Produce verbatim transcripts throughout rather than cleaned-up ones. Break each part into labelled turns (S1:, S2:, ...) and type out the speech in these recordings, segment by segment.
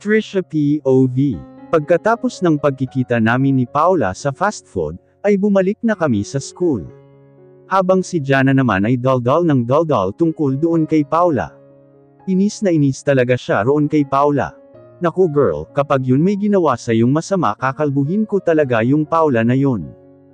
S1: Trisha P O V. Pagkatapos ng pagkikita namin ni Paula sa fast food, ay bumalik na kami sa school. Habang si Jana naman ay daldal ng daldal tungkol doon kay Paula. Inis na inis talaga siya roon kay Paula. Naku girl, kapag yun may ginawa sa yung masama kakalbuhin ko talaga yung Paula na yun.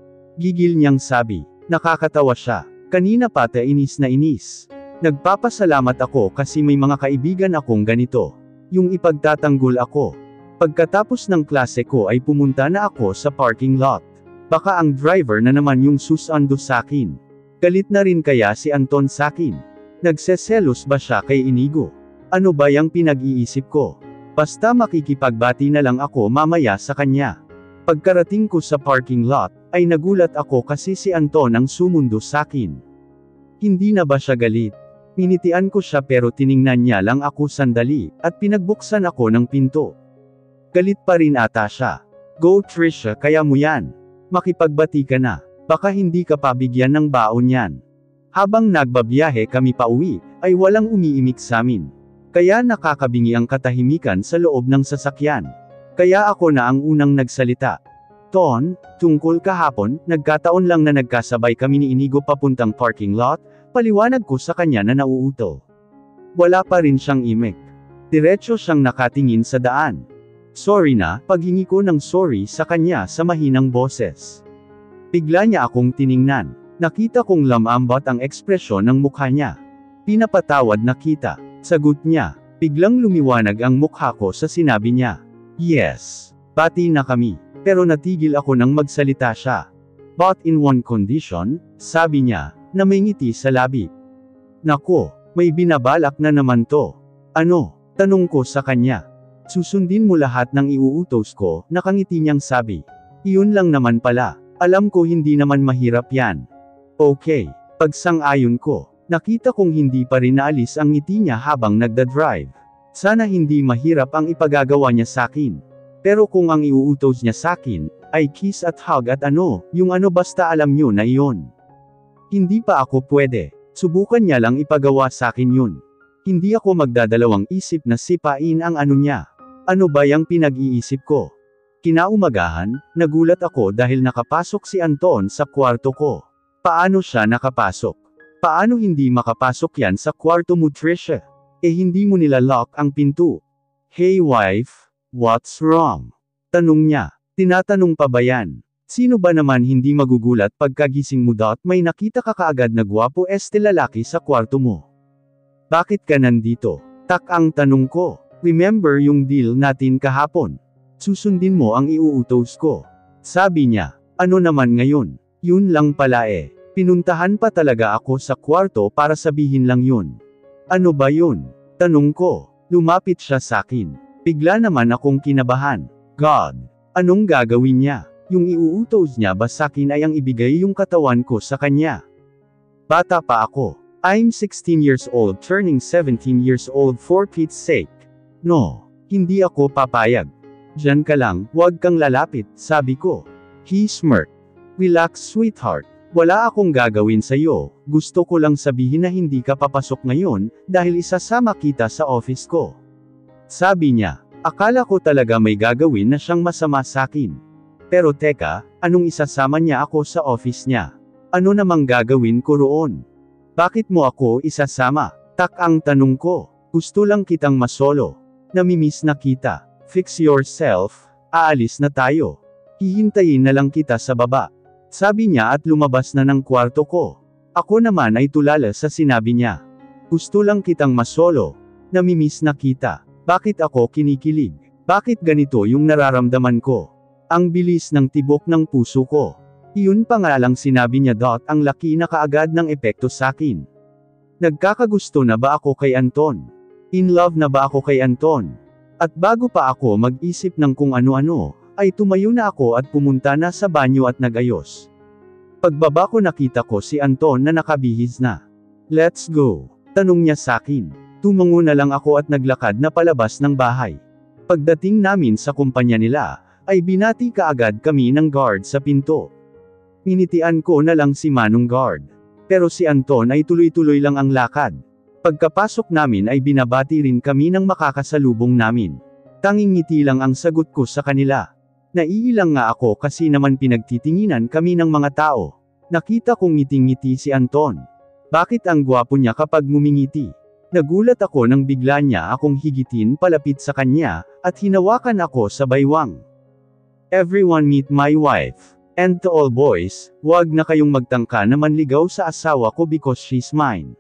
S1: Gigil niyang sabi. Nakakatawa siya. Kanina pa ta inis na inis. Nagpapasalamat ako kasi may mga kaibigan akong ganito. Yung ipagtatanggol ako. Pagkatapos ng klase ko ay pumunta na ako sa parking lot. Baka ang driver na naman yung susando sakin. Galit na rin kaya si Anton sakin. Nagseselos ba siya kay Inigo? Ano ba yung pinag-iisip ko? Basta makikipagbati na lang ako mamaya sa kanya. Pagkarating ko sa parking lot, ay nagulat ako kasi si Anton ang sumundo sakin. Hindi na ba siya galit? Minitian ko siya pero tiningnan niya lang ako sandali, at pinagbuksan ako ng pinto. Galit pa rin ata siya. Go Trisha, kaya mo yan. Makipagbati ka na. Baka hindi ka pabigyan ng baon yan. Habang nagbabiyahe kami pa uwi, ay walang umiimik samin. Kaya nakakabingi ang katahimikan sa loob ng sasakyan. Kaya ako na ang unang nagsalita. Ton, tungkol kahapon, nagkataon lang na nagkasabay kami ni Inigo papuntang parking lot, paliwanag ko sa kanya na nauutol. Wala pa rin siyang imik. Diretso siyang nakatingin sa daan. Sorry na, paghingi ko ng sorry sa kanya sa mahinang boses. Bigla niya akong tiningnan. Nakita kong lamambat ang ekspresyon ng mukha niya. Pinapatawad na kita. Sagot niya. Biglang lumiwanag ang mukha ko sa sinabi niya. Yes. Bati na kami. Pero natigil ako nang magsalita siya. But in one condition, sabi niya, na may ngiti sa labi. Nako, may binabalak na naman to. Ano? Tanong ko sa kanya. Susundin mo lahat ng iuutos ko, nakangiti niyang sabi. Iyon lang naman pala. Alam ko hindi naman mahirap yan. Okay. Pagsang-ayon ko. Nakita kong hindi pa rin naalis ang ngiti niya habang nagdadrive. Sana hindi mahirap ang ipagagawa niya sakin. Pero kung ang iuutos niya sakin, ay kiss at hug at ano, yung ano basta alam niyo na iyon. Hindi pa ako pwede. Subukan niya lang ipagawa sakin yun. Hindi ako magdadalawang isip na sipain ang ano niya. Ano ba yung pinag-iisip ko? Kinaumagahan, nagulat ako dahil nakapasok si Anton sa kwarto ko. Paano siya nakapasok? Paano hindi makapasok yan sa kwarto mo Trisha? Eh hindi mo nilalock ang pinto. Hey wife, what's wrong? Tanong niya. Tinatanong pa ba yan? Sino ba naman hindi magugulat pagkagising mo dot may nakita ka kaagad na gwapo este lalaki sa kwarto mo? Bakit ka nandito? Tak ang tanong ko. Remember yung deal natin kahapon? Susundin mo ang iuutos ko. Sabi niya. Ano naman ngayon? Yun lang pala eh. Pinuntahan pa talaga ako sa kwarto para sabihin lang yun. Ano ba yun? Tanong ko. Lumapit siya sakin. Bigla naman akong kinabahan. God! Anong gagawin niya? Yung iuutos niya ba sakin ay ang ibigay yung katawan ko sa kanya? Bata pa ako. I'm sixteen years old turning seventeen years old for Pete's sake. No. Hindi ako papayag. Diyan ka lang, huwag kang lalapit, sabi ko. He smirked. Relax sweetheart. Wala akong gagawin sa'yo, gusto ko lang sabihin na hindi ka papasok ngayon, dahil isasama kita sa office ko. Sabi niya, akala ko talaga may gagawin na siyang masama sakin. Pero teka, anong isasama niya ako sa office niya? Ano namang gagawin ko roon? Bakit mo ako isasama? Tak ang tanong ko. Gusto lang kitang masolo. Namimiss na kita. Fix yourself, aalis na tayo. Hihintayin na lang kita sa baba. Sabi niya at lumabas na ng kwarto ko. Ako naman ay tulala sa sinabi niya. Gusto lang kitang masolo. Namimiss na kita. Bakit ako kinikilig? Bakit ganito yung nararamdaman ko? Ang bilis ng tibok ng puso ko. Iyon pa nga lang sinabi niya dot ang laki na kaagad ng epekto sakin. Nagkakagusto na ba ako kay Anton? In love na ba ako kay Anton? At bago pa ako mag-isip ng kung ano-ano, ay tumayo na ako at pumunta na sa banyo at nagayos. Pagbaba ko nakita ko si Anton na nakabihis na. Let's go. Tanong niya sakin. Tumango na lang ako at naglakad na palabas ng bahay. Pagdating namin sa kumpanya nila, ay binati kaagad kami ng guard sa pinto. Minitian ko na lang si Manong guard. Pero si Anton ay tuloy-tuloy lang ang lakad. Pagkapasok namin ay binabati rin kami ng makakasalubong namin. Tanging ngiti lang ang sagot ko sa kanila. Naiilang nga ako kasi naman pinagtitinginan kami ng mga tao. Nakita kong ngiting-ngiti si Anton. Bakit ang gwapo niya kapag ngumingiti? Nagulat ako nang bigla niya akong higitin palapit sa kanya, at hinawakan ako sa baywang. Everyone meet my wife. And to all boys, wag na kayong magtangka na manligaw sa asawa ko because she's mine.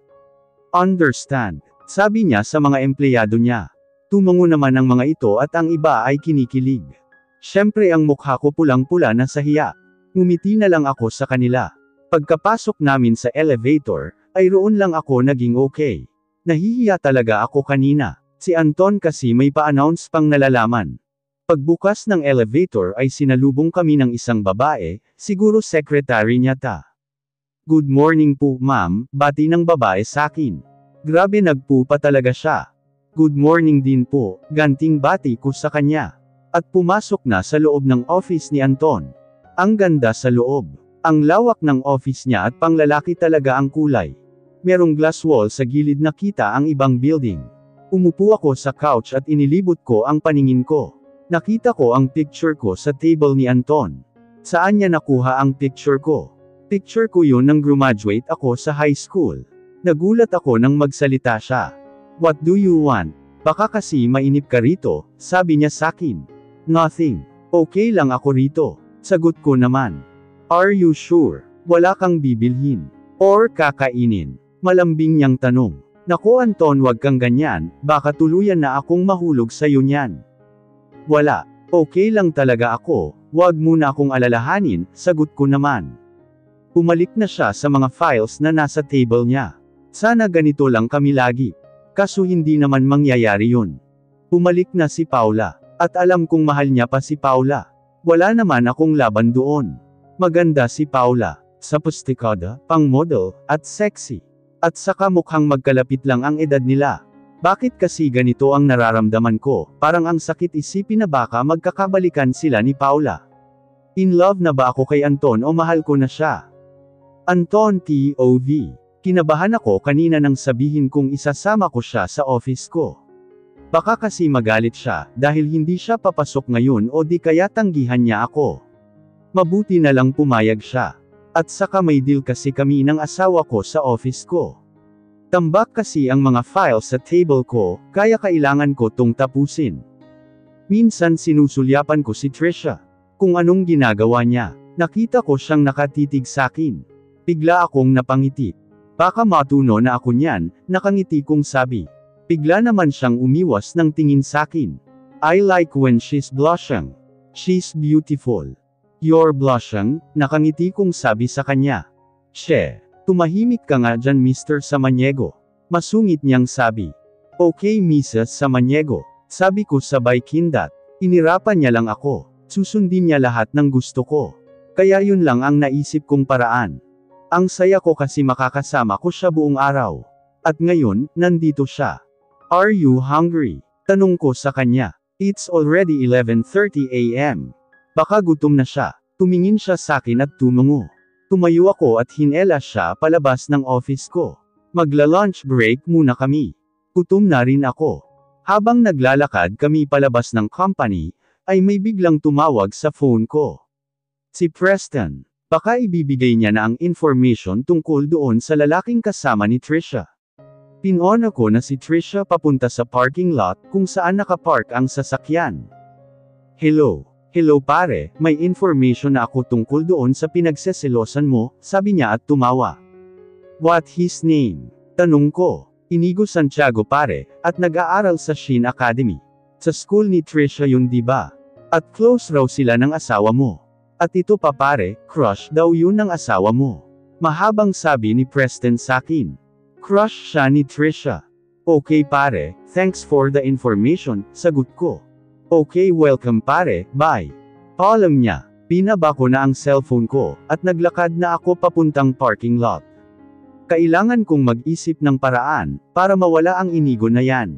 S1: Understand? Sabi niya sa mga empleyado niya. Tumango naman ang mga ito at ang iba ay kinikilig. Siyempre ang mukha ko pulang-pula na sa hiya. Ngumiti na lang ako sa kanila. Pagkapasok namin sa elevator, ay roon lang ako naging okay. Nahihiya talaga ako kanina. Si Anton kasi may pa-announce pang nalalaman. Pagbukas ng elevator ay sinalubong kami ng isang babae, siguro secretary niya ta. Good morning po ma'am, bati ng babae sakin. Grabe nagpo pa talaga siya. Good morning din po, ganting bati ko sa kanya. At pumasok na sa loob ng office ni Anton. Ang ganda sa loob. Ang lawak ng office niya at panglalaki talaga ang kulay. Merong glass wall sa gilid na kita ang ibang building. Umupo ako sa couch at inilibot ko ang paningin ko. Nakita ko ang picture ko sa table ni Anton. Saan niya nakuha ang picture ko? Picture ko yun nang graduate ako sa high school. Nagulat ako nang magsalita siya. What do you want? Baka kasi mainip ka rito, sabi niya sakin. Nothing. Okay lang ako rito. Sagot ko naman. Are you sure? Wala kang bibilhin? Or kakainin? Malambing niyang tanong. Naku Anton, wag kang ganyan, baka tuluyan na akong mahulog sa'yo niyan. Wala. Okay lang talaga ako, wag muna akong alalahanin, sagot ko naman. Pumalik na siya sa mga files na nasa table niya. Sana ganito lang kami lagi. Kaso hindi naman mangyayari yun. Pumalik na si Paula. At alam kong mahal niya pa si Paula. Wala naman akong laban doon. Maganda si Paula. Sophisticada, pang model, at sexy. At saka mukhang magkalapit lang ang edad nila. Bakit kasi ganito ang nararamdaman ko, parang ang sakit isipin na baka magkakabalikan sila ni Paula. In love na ba ako kay Anton o mahal ko na siya? Anton T O V. Kinabahan ako kanina nang sabihin kong isasama ko siya sa office ko. Baka kasi magalit siya, dahil hindi siya papasok ngayon o di kaya tanggihan niya ako. Mabuti na lang pumayag siya. At saka may deal kasi kami ng asawa ko sa office ko. Tambak kasi ang mga files sa table ko, kaya kailangan ko tong tapusin. Minsan sinusulyapan ko si Trisha. Kung anong ginagawa niya. Nakita ko siyang nakatitig sakin. Bigla akong napangiti. Baka matuno na ako niyan, nakangiti kong sabi. Bigla naman siyang umiwas ng tingin sakin. I like when she's blushing. She's beautiful. You're blushing, nakangiti kong sabi sa kanya. She. Tumahimik ka nga dyan Mister Samaniego. Masungit niyang sabi. Okay Missus Samaniego. Sabi ko sabay kindat. Inirapan niya lang ako. Susundin niya lahat ng gusto ko. Kaya yun lang ang naisip kong paraan. Ang saya ko kasi makakasama ko siya buong araw. At ngayon, nandito siya. Are you hungry? Tanong ko sa kanya. It's already eleven thirty a m Baka gutom na siya. Tumingin siya sakin at tumungo. Tumayo ako at hinelas siya palabas ng office ko. Magla-lunch break muna kami. Gutom na rin ako. Habang naglalakad kami palabas ng company, ay may biglang tumawag sa phone ko. Si Preston. Baka ibibigay niya na ang information tungkol doon sa lalaking kasama ni Trisha. Pinona ko na si Trisha papunta sa parking lot kung saan nakapark ang sasakyan. Hello. Hello pare, may information na ako tungkol doon sa pinagseselosan mo, sabi niya at tumawa. What his name? Tanong ko. Inigo Santiago pare, at nag-aaral sa Shin Academy. Sa school ni Trisha yun diba? At close raw sila ng asawa mo. At ito pa pare, crush daw yun ng asawa mo. Mahabang sabi ni Preston sakin. Crush siya ni Trisha. Okay pare, thanks for the information, sagot ko. Okay welcome pare, bye. Paalam niya. Pinaba ko na ang cellphone ko, at naglakad na ako papuntang parking lot. Kailangan kong mag-isip ng paraan, para mawala ang inigo na yan.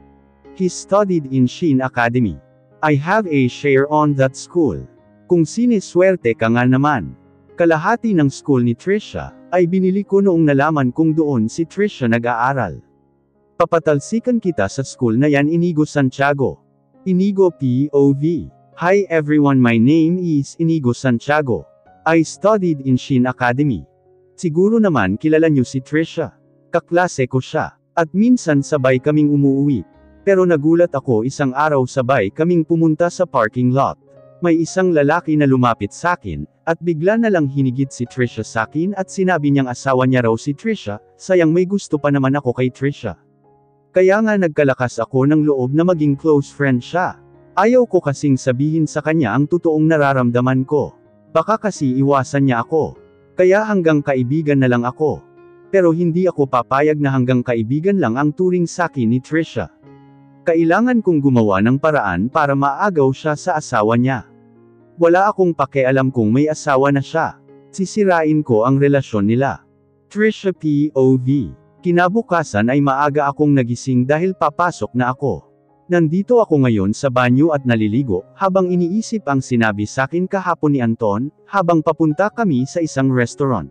S1: He studied in Shin Academy. I have a share on that school. Kung siniswerte ka nga naman. Kalahati ng school ni Trisha, ay binili ko noong nalaman kong doon si Trisha nag-aaral. Papatalsikan kita sa school na yan Inigo Santiago. Inigo P O V. Hi everyone, my name is Inigo Santiago. I studied in Shin Academy. Siguro naman kilala niyo si Trisha. Kaklase ko siya. At minsan sabay kaming umuuwi. Pero nagulat ako isang araw sabay kaming pumunta sa parking lot. May isang lalaki na lumapit sakin, at bigla na lang hinigit si Trisha sakin at sinabi niyang asawa niya raw si Trisha, sayang may gusto pa naman ako kay Trisha. Kaya nga nagkalakas ako ng loob na maging close friend siya. Ayaw ko kasing sabihin sa kanya ang totoong nararamdaman ko. Baka kasi iwasan niya ako. Kaya hanggang kaibigan na lang ako. Pero hindi ako papayag na hanggang kaibigan lang ang turing sakin ni Trisha. Kailangan kong gumawa ng paraan para maagaw siya sa asawa niya. Wala akong pakialam kung may asawa na siya. Sisirain ko ang relasyon nila. Trisha P O V. Kinabukasan ay maaga akong nagising dahil papasok na ako. Nandito ako ngayon sa banyo at naliligo, habang iniisip ang sinabi sakin kahapon ni Anton, habang papunta kami sa isang restaurant.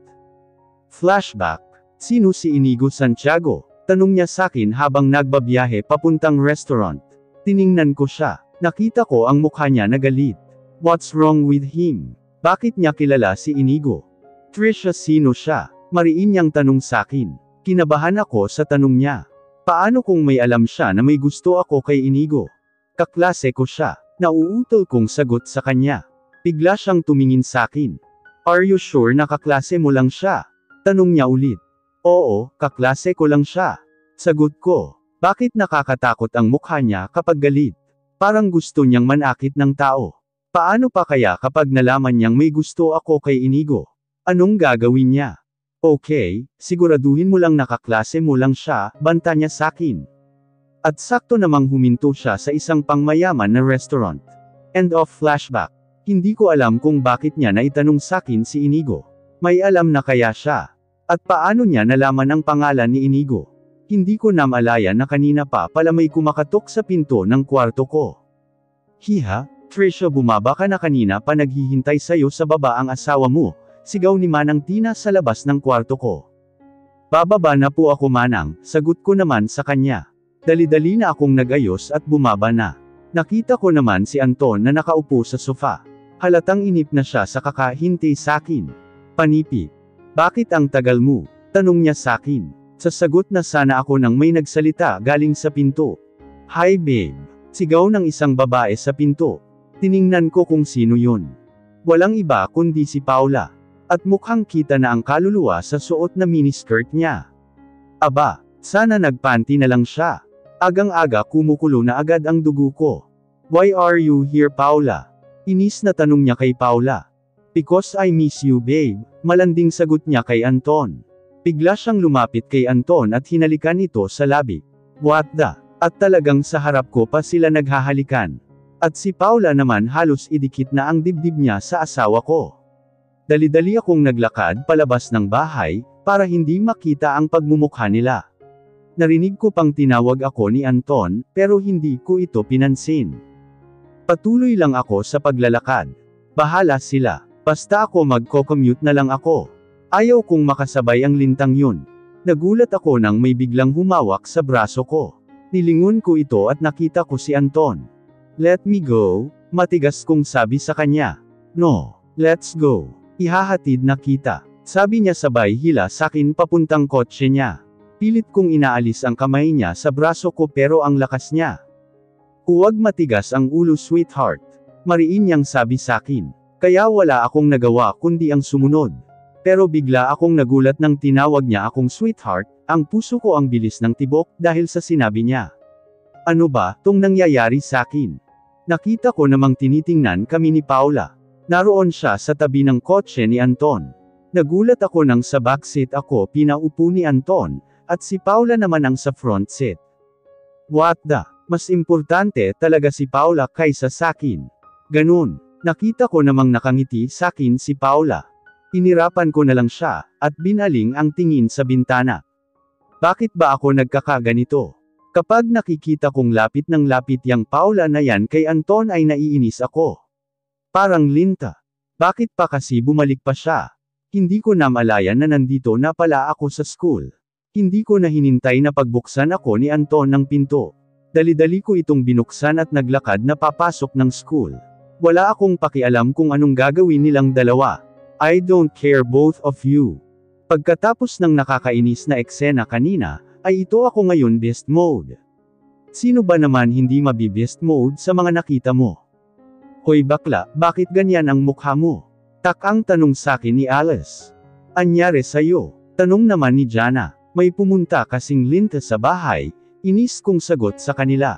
S1: Flashback. Sino si Inigo Santiago? Tanong niya sakin habang nagbabiyahe papuntang restaurant. Tiningnan ko siya. Nakita ko ang mukha niya na galit. What's wrong with him? Bakit niya kilala si Inigo? Trisha, sino siya? Mariin niyang tanong sakin. Kinabahan ako sa tanong niya. Paano kung may alam siya na may gusto ako kay Inigo? Kaklase ko siya. Nauutol kong sagot sa kanya. Bigla siyang tumingin sakin. Are you sure na kaklase mo lang siya? Tanong niya ulit. Oo, kaklase ko lang siya. Sagot ko. Bakit nakakatakot ang mukha niya kapag galit? Parang gusto niyang manakit ng tao. Paano pa kaya kapag nalaman niyang may gusto ako kay Inigo? Anong gagawin niya? Okay, siguraduhin mo lang nakaklase mo lang siya, banta niya sakin. At sakto namang huminto siya sa isang pangmayaman na restaurant. End of flashback. Hindi ko alam kung bakit niya naitanong sakin si Inigo. May alam na kaya siya. At paano niya nalaman ang pangalan ni Inigo? Hindi ko namalaya na kanina pa pala may kumakatok sa pinto ng kwarto ko. Hiha, Trisha, bumaba ka na, kanina pa naghihintay sa'yo sa baba ang asawa mo. Sigaw ni Manang Tina sa labas ng kwarto ko. Bababa na po ako, Manang, sagot ko naman sa kanya. Dali-dali na akong nagayos at bumaba na. Nakita ko naman si Anton na nakaupo sa sofa. Halatang inip na siya sa kakahintay sakin. Panipi. Bakit ang tagal mo? Tanong niya sakin. Sasagot na sana ako nang may nagsalita galing sa pinto. Hi babe. Sigaw ng isang babae sa pinto. Tiningnan ko kung sino yun. Walang iba kundi si Paula. At mukhang kita na ang kaluluwa sa suot na miniskirt niya. Aba, sana nagpanty na lang siya. Agang-aga kumukulo na agad ang dugo ko. Why are you here, Paula? Inis na tanong niya kay Paula. Because I miss you, babe, malanding sagot niya kay Anton. Bigla siyang lumapit kay Anton at hinalikan ito sa labi. What the? At talagang sa harap ko pa sila naghahalikan. At si Paula naman halos idikit na ang dibdib niya sa asawa ko. Dali-dali akong naglakad palabas ng bahay, para hindi makita ang pagmumukha nila. Narinig ko pang tinawag ako ni Anton, pero hindi ko ito pinansin. Patuloy lang ako sa paglalakad. Bahala sila. Basta ako magko-commute na lang ako. Ayaw kong makasabay ang lintang yun. Nagulat ako nang may biglang humawak sa braso ko. Nilingon ko ito at nakita ko si Anton. Let me go, matigas kong sabi sa kanya. No, let's go. Ihahatid na kita. Sabi niya sabay hila sakin papuntang kotse niya. Pilit kong inaalis ang kamay niya sa braso ko pero ang lakas niya. Huwag matigas ang ulo, sweetheart. Mariin niyang sabi sakin. Kaya wala akong nagawa kundi ang sumunod. Pero bigla akong nagulat nang tinawag niya akong sweetheart, ang puso ko ang bilis ng tibok dahil sa sinabi niya. Ano ba tong nangyayari sakin? Nakita ko namang tinitingnan kami ni Paula. Naroon siya sa tabi ng kotse ni Anton. Nagulat ako nang sa backseat ako pinaupo ni Anton, at si Paula naman ang sa front seat. What the? Mas importante talaga si Paula kaysa sakin. Ganun. Nakita ko namang nakangiti sakin si Paula. Inirapan ko na lang siya, at binaling ang tingin sa bintana. Bakit ba ako nagkakaganito? Kapag nakikita kong lapit ng lapit yang Paula na yan kay Anton ay naiinis ako. Parang linta. Bakit pa kasi bumalik pa siya? Hindi ko na malaya na nandito na pala ako sa school. Hindi ko na hinintay na pagbuksan ako ni Anton ng pinto. Dali-dali ko itong binuksan at naglakad na papasok ng school. Wala akong pakialam kung anong gagawin nilang dalawa. I don't care both of you. Pagkatapos ng nakakainis na eksena kanina, ay ito ako ngayon beast mode. Sino ba naman hindi mabi-beast mode sa mga nakita mo? Hoy bakla, bakit ganyan ang mukha mo? Takang tanong sakin ni Alice. Anyari sa'yo? Tanong naman ni Jana. May pumunta kasing Linta sa bahay, inis kong sagot sa kanila.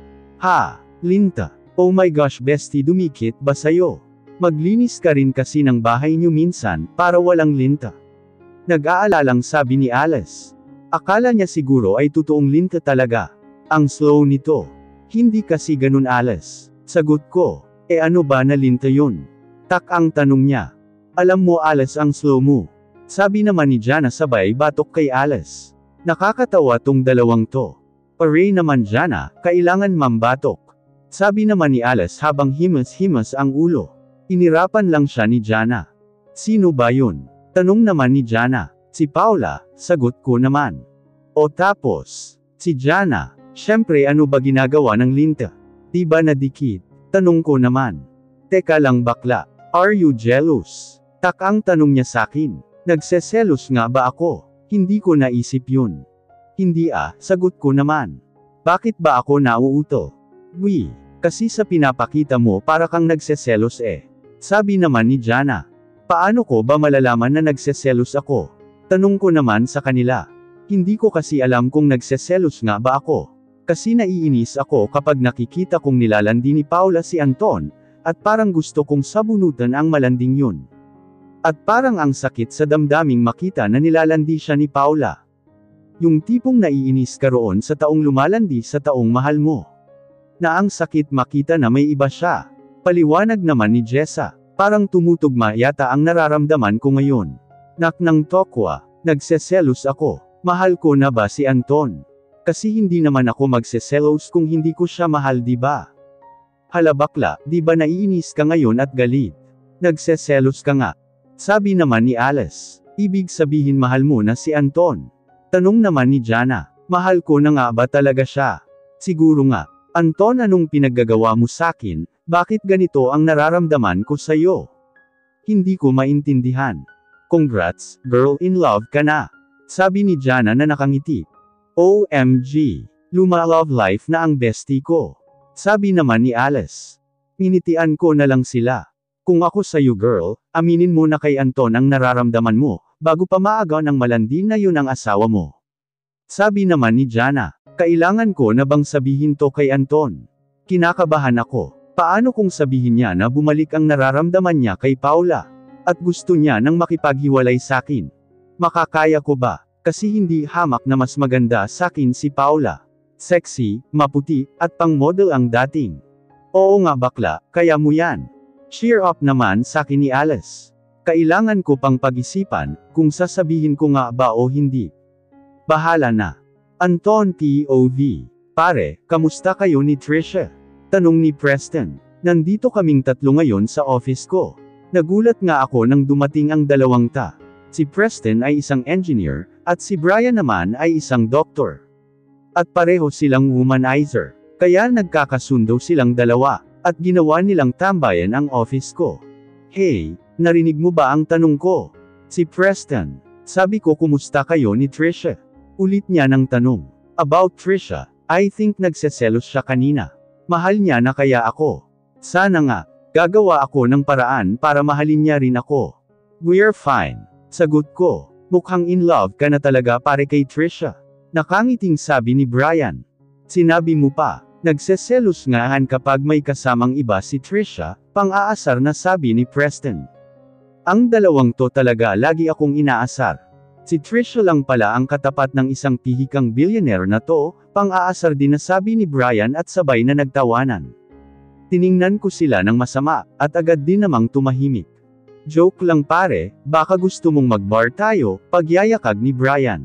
S1: Ha, Linta. Oh my gosh bestie, dumikit ba sa'yo? Maglinis ka rin kasi ng bahay niyo minsan, para walang Linta. Nag-aalalang sabi ni Alice. Akala niya siguro ay totoong Linta talaga. Ang slow nito. Hindi kasi ganun Alice. Sagot ko. E ano ba na Linta yun? Tak ang tanong niya. Alam mo Alice ang slow mo. Sabi naman ni Jana sabay batok kay Alice. Nakakatawa tong dalawang to. Pare naman Jana, kailangan mambatok. Sabi naman ni Alice habang himas-himas ang ulo. Inirapan lang siya ni Jana. Sino ba yun? Tanong naman ni Jana. Si Paula, sagot ko naman. O tapos, si Jana, syempre ano ba ginagawa ng Linta? Di ba nadikit? Tanong ko naman. Teka lang bakla, are you jealous? Tak ang tanong niya sakin. Nagseselos nga ba ako? Hindi ko naisip yun. Hindi ah, sagot ko naman. Bakit ba ako nauuto? Wi, kasi sa pinapakita mo para kang nagseselos eh. Sabi naman ni Jana. Paano ko ba malalaman na nagseselos ako? Tanong ko naman sa kanila. Hindi ko kasi alam kung nagseselos nga ba ako. Kasi naiinis ako kapag nakikita kong nilalandi ni Paula si Anton, at parang gusto kong sabunutan ang malanding yun. At parang ang sakit sa damdaming makita na nilalandi siya ni Paula. Yung tipong naiinis ka roon sa taong lumalandi sa taong mahal mo. Na ang sakit makita na may iba siya. Paliwanag naman ni Jessa. Parang tumutugma yata ang nararamdaman ko ngayon. Nak ng tokwa, nagseselos ako. Mahal ko na ba si Anton? Kasi hindi naman ako magseselos kung hindi ko siya mahal di ba? Hala bakla, di ba naiinis ka ngayon at galit? Nagseselos ka nga. Sabi naman ni Alice. Ibig sabihin mahal mo na si Anton. Tanong naman ni Jana. Mahal ko na nga ba talaga siya? Siguro nga. Anton anong pinaggagawa mo sakin? Bakit ganito ang nararamdaman ko sa'yo? Hindi ko maintindihan. Congrats, girl in love ka na. Sabi ni Jana na nakangiti. O M G, luma-love life na ang bestie ko. Sabi naman ni Alice. Minitian ko na lang sila. Kung ako sa'yo girl, aminin mo na kay Anton ang nararamdaman mo, bago pa maaga ng malandi na yun ang asawa mo. Sabi naman ni Jana. Kailangan ko na bang sabihin to kay Anton? Kinakabahan ako. Paano kung sabihin niya na bumalik ang nararamdaman niya kay Paula? At gusto niya nang makipaghiwalay sakin? Makakaya ko ba? Kasi hindi hamak na mas maganda sakin si Paula. Sexy, maputi, at pang-model ang dating. Oo nga bakla, kaya mo yan. Cheer up naman sakin ni Alice. Kailangan ko pang pag-isipan, kung sasabihin ko nga ba o hindi. Bahala na. Anton P O V. Pare, kamusta kayo ni Trisha? Tanong ni Preston. Nandito kaming tatlo ngayon sa office ko. Nagulat nga ako nang dumating ang dalawang ta. Si Preston ay isang engineer, at si Brian naman ay isang doktor. At pareho silang womanizer. Kaya nagkakasundo silang dalawa, at ginawa nilang tambayan ang office ko. Hey, narinig mo ba ang tanong ko? Si Preston. Sabi ko kumusta kayo ni Trisha? Ulit niya ng tanong. About Trisha, I think nagseselos siya kanina. Mahal niya na kaya ako. Sana nga, gagawa ako ng paraan para mahalin niya rin ako. We're fine. Sagot ko. Mukhang in love ka na talaga pare kay Trisha. Nakangiting sabi ni Brian. Sinabi mo pa, nagseselos ngahan kapag may kasamang iba si Trisha, pang-aasar na sabi ni Preston. Ang dalawang to talaga lagi akong inaasar. Si Trisha lang pala ang katapat ng isang pihikang billionaire na to, pang-aasar din na sabi ni Brian at sabay na nagtawanan. Tiningnan ko sila ng masama, at agad din namang tumahimik. Joke lang pare, baka gusto mong mag-bar tayo, pagyayakag ni Brian.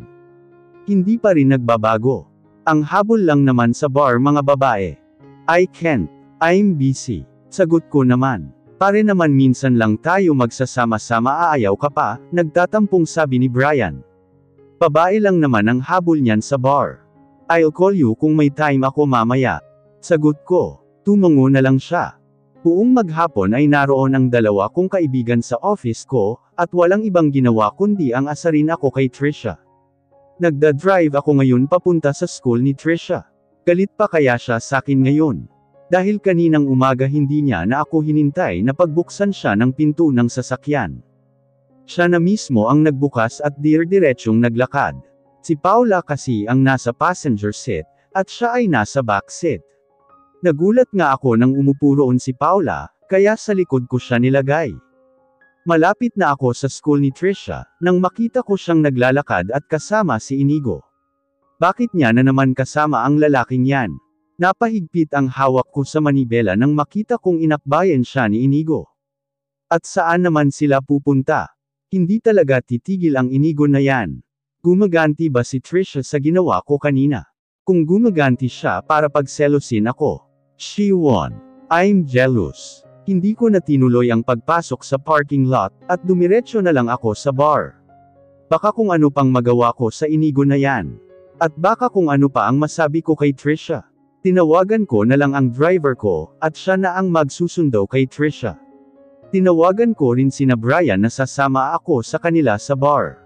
S1: Hindi pa rin nagbabago. Ang habol lang naman sa bar mga babae. I can't, I'm busy. Sagot ko naman. Pare naman minsan lang tayo magsasama-sama aayaw ka pa, nagtatampong sabi ni Brian. Babae lang naman ang habol niyan sa bar. I'll call you kung may time ako mamaya. Sagot ko. Tumango na lang siya. Buong maghapon ay naroon ang dalawa kong kaibigan sa office ko, at walang ibang ginawa kundi ang asarin ako kay Trisha. Nagda-drive ako ngayon papunta sa school ni Trisha. Galit pa kaya siya sa akin ngayon? Dahil kaninang umaga hindi niya na ako hinintay na pagbuksan siya ng pinto ng sasakyan. Siya na mismo ang nagbukas at dir-diretsyong naglakad. Si Paula kasi ang nasa passenger seat, at siya ay nasa back seat. Nagulat nga ako nang umupo roon si Paula, kaya sa likod ko siya nilagay. Malapit na ako sa school ni Trisha, nang makita ko siyang naglalakad at kasama si Inigo. Bakit niya na naman kasama ang lalaking yan? Napahigpit ang hawak ko sa manibela nang makita kong inakbayan siya ni Inigo. At saan naman sila pupunta? Hindi talaga titigil ang Inigo na yan. Gumaganti ba si Trisha sa ginawa ko kanina? Kung gumaganti siya para pagselosin ako. She won. I'm jealous. Hindi ko na tinuloy ang pagpasok sa parking lot, at dumiretso na lang ako sa bar. Baka kung ano pang magawa ko sa Inigo na yan. At baka kung ano pa ang masabi ko kay Trisha. Tinawagan ko na lang ang driver ko, at siya na ang magsusundo kay Trisha. Tinawagan ko rin sina Brian na sasama ako sa kanila sa bar.